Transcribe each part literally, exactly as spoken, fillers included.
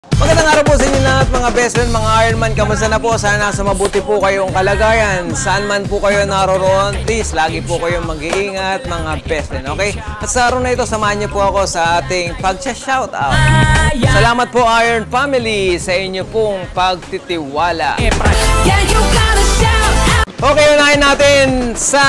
Magandang araw po sa inyo lahat mga best friend, mga Ironman. Kamusta na po? Sana nasa mabuti po kayong kalagayan. Saan man po kayo naroroon, please, lagi po kayong mag-iingat mga best friend, okay? At sa araw na ito, samahan niyo po ako sa ating pag-shoutout. Salamat po Iron Family sa inyo pong pagtitiwala. Okay, unahin natin sa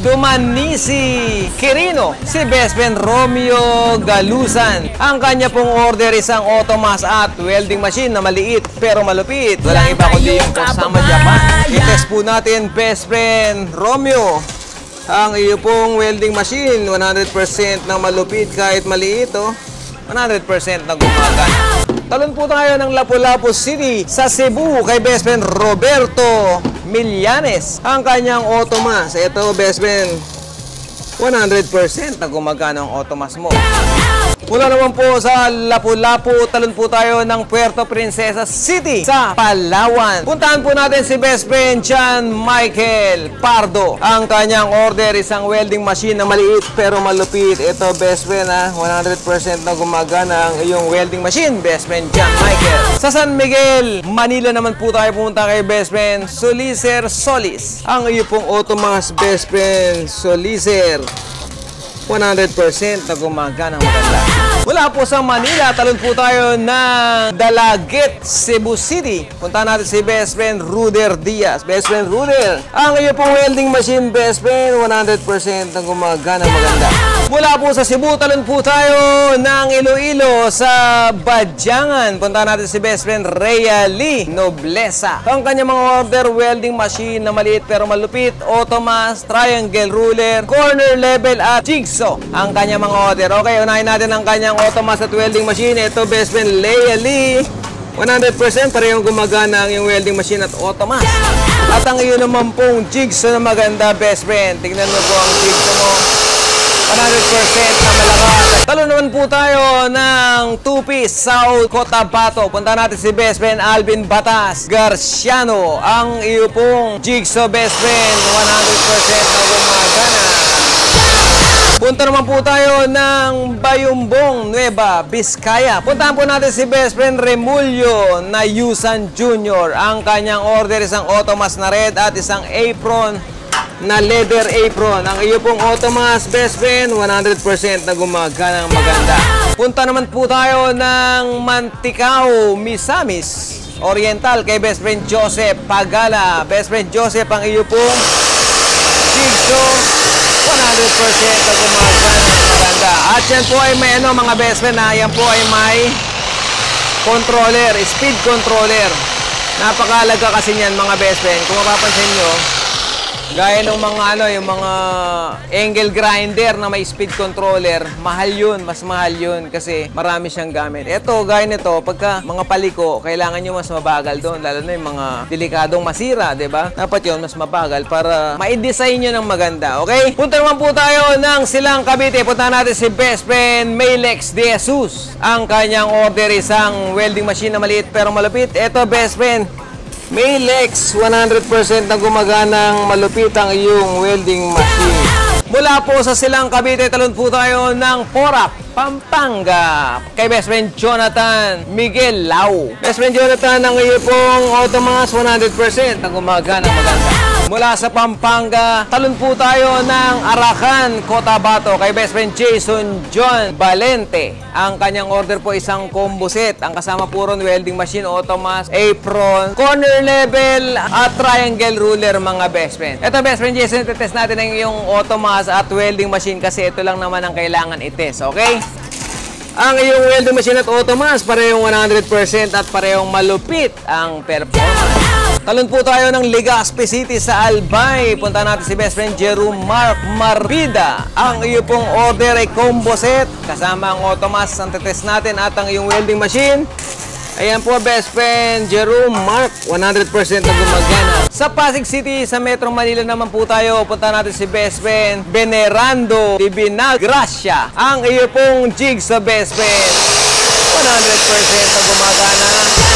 Dumanisi Quirino, si best friend Romeo Galusan. Ang kanya pong order isang automas at welding machine na maliit pero malupit. Walang iba kundi yung kasama Japan. I-test po natin best friend Romeo ang iyo pong welding machine. one hundred percent na malupit kahit maliit, oh. one hundred percent na gumagana. Talon po tayo ng Lapu-Lapu City sa Cebu kay best friend Roberto Millanes. Ang kanyang automas, ito best friend, one hundred percent na gumagana ang automas mo. Mula naman po sa Lapu-Lapu, talon po tayo ng Puerto Princesa City sa Palawan. Puntahan po natin si best friend John Michael Pardo. Ang kanyang order isang welding machine na maliit pero malupit. Ito best friend ha, one hundred percent na gumagana ang iyong welding machine, best friend John Michael. Sa San Miguel, Manila naman po tayo pumunta kay best friend Solicer Solis. Ang iyo pong automas best friend Solicer, one hundred percent na gumagana ang maganda. Mula po sa Manila, talon po tayo ng Dalaget, Cebu City. Punta natin si best friend Ruder Diaz. Best friend Ruder, ang iyo pong welding machine best friend, one hundred percent na gumagana ang maganda. Mula po sa Cebu, talon po tayo ng Iloilo sa Badyangan. Punta natin si best friend Rhea Lee Noblesa. Ang kanya mga order, welding machine na maliit pero malupit, automas, triangle ruler, corner level at jigsaw. Ang kanya mga order. Okay, unahin natin ang kanyang automas at welding machine. Ito best friend Rhea Lee, one hundred percent parehong gumagana ang yung welding machine at automas. At ang iyo naman pong jigsaw na maganda best friend. Tingnan mo po ang jigsaw mo, one hundred percent na malakas. Talo naman po tayo ng two-piece South Cotabato. Punta natin si best friend Alvin Batas Garciano. Ang iyo pong jigsaw best friend, one hundred percent na gumagana. Punta naman po tayo ng Bayumbong, Nueva Vizcaya. Puntahan po natin si best friend Remulyo Nayusan Junior Ang kanyang order isang automas na red at isang apron na leather apron. Ang iyo pong automas best friend, one hundred percent na gumagana ng maganda. Punta naman po tayo ng Mantikao, Misamis Oriental kay best friend Joseph Pagala. Best friend Joseph, ang iyo pong jigsaw, one hundred percent na gumagana ng maganda. At yan po ay may ano mga best friend na yan po ay may controller, speed controller. Napakalaga kasi niyan mga best friend. Kung mapapansin nyo, gaya ng mga ano, yung mga angle grinder na may speed controller, mahal yun, mas mahal yun kasi marami siyang gamit. Ito, gaya nito, pagka mga paliko, kailangan nyo mas mabagal doon, lalo na yung mga delikadong masira, diba? Dapat yun, mas mabagal para ma-design nyo ng maganda, okay? Punta naman po tayo ng Silang Cavite. Punta natin si best friend Maylex De Jesus. Ang kanyang order isang welding machine na maliit pero malupit. Ito best friend Maylex, one hundred percent na gumaganang malupit ang iyong welding machine. Mula po sa Silang Cavite, talon po tayo ng Porac, Pampanga kay best friend Jonathan Miguel Lau. Best friend Jonathan, ang iyo pong automas, one hundred percent na gumaganang maganda. Mula sa Pampanga, talon po tayo ng Arakan, Cotabato kay best friend Jason John Valente. Ang kanyang order po isang combo set. Ang kasama po ron welding machine, automas, apron, corner level at triangle ruler mga best friend. Ito best friend Jason, test natin ang yung automas at welding machine kasi ito lang naman ang kailangan i-test, okay? Ang iyong welding machine at automas, parehong one hundred percent at parehong malupit ang performance. Talon po tayo ng Legazpi City sa Albay. Punta natin si best friend Jerome Mark Marbida. Ang iyo pong order ay combo set kasama ang automas ang tetest natin at ang iyong welding machine. Ayan po best friend Jerome Mark, one hundred percent na gumagana. Sa Pasig City, sa Metro Manila naman po tayo. Punta natin si best friend Venerando Divinagracia. Ang iyo pong jig sa best friend, one hundred percent na gumagana.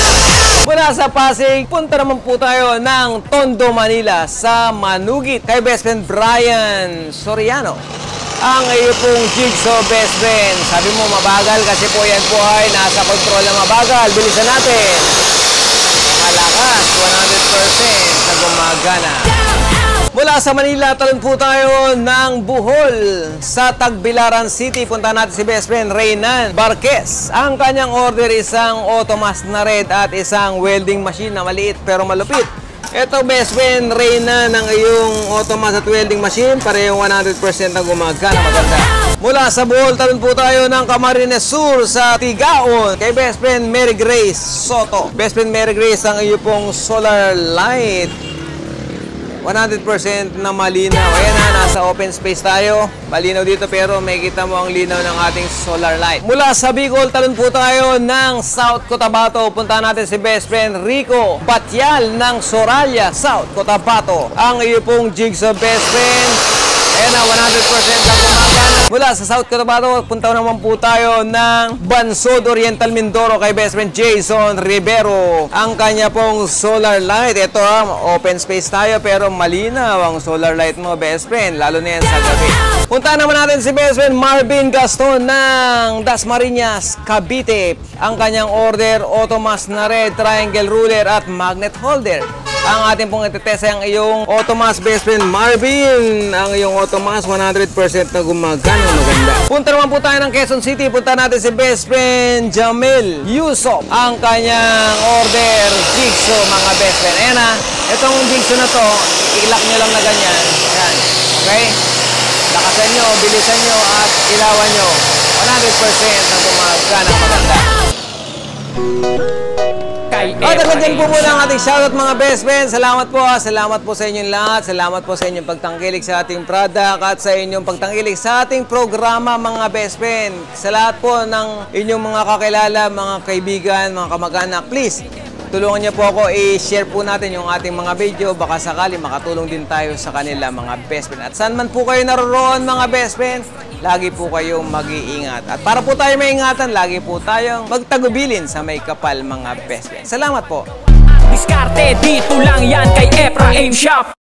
Mula sa Pasig, punta naman po tayo ng Tondo, Manila sa Manugit kay best friend Brian Soriano. ang iyo pong Jigsaw Best Friend. Sabi mo mabagal kasi po yan po ay nasa control na mabagal. Bilisan natin. Malakas, one hundred percent na gumagana. Mula sa Manila, talon po tayo ng Bohol. Sa Tagbilaran City, punta natin si Best Friend Reynan Barquez. Ang kanyang order isang Automas na red at isang welding machine na maliit pero malupit. Ito Best Friend Reynan ng iyong Automas at welding machine. Parehong one hundred percent na gumagana. Maganda. Mula sa Bohol, talon po tayo ng Camarines Sur sa Tigaon. Kay Best Friend Mary Grace Soto. Best Friend Mary Grace, ang iyo pong solar light. one hundred percent na malinaw. Ayan na, nasa open space tayo. Malinaw dito pero may kita mo ang linaw ng ating solar light. Mula sa Bicol, talon po tayo ng South Cotabato. Punta natin si Best Friend Rico Batyal ng Soraya, South Cotabato. Ang iyo pong Jigsaw Best Friend. Ayan na, one hundred percent na gumagana. Mula sa South Cotabato, punta naman po tayo ng Bansod Oriental Mindoro kay Best Friend Jason Rivero. Ang kanya pong solar light. Ito ha, open space tayo pero malinaw ang solar light mo Best Friend, lalo na yan sa gabi. Punta naman natin si Best Friend Marvin Gaston ng Dasmariñas, Cavite. Ang kanyang order, Automas na red, triangle ruler at magnet holder. Ang ating pong itetest ay ang iyong Automas Best Friend Marvin. Ang iyong Automas one hundred percent na gumagana, maganda. Punta naman po tayo ng Quezon City. Punta natin si Best Friend Jamil Yusuf. Ang kanyang order, Jigsaw mga Best Friend. Ayan na, itong Jigsaw na to, ilak nyo lang na ganyan. Ayan, okay? Lakasan nyo, bilisan nyo at ilawan nyo. one hundred percent na gumagana, maganda. At agad din po muna ang ating shoutout mga best friends. Salamat po. Salamat po sa inyong lahat. Salamat po sa inyong pagtangkilik sa ating product at sa inyong pagtangkilik sa ating programa mga best friend. Sa lahat po ng inyong mga kakilala, mga kaibigan, mga kamag-anak, please, tulungan niyo po ako i-share po natin yung ating mga video. Baka sakali makatulong din tayo sa kanila mga best friend. At saan man po kayo naroroon mga best friends, lagi po kayong mag-iingat. At para po tayo maingatan, lagi po tayong magtagubilin sa may kapal mga best friends. Salamat po. Diskarte dito lang yan kay Ephraim Shop.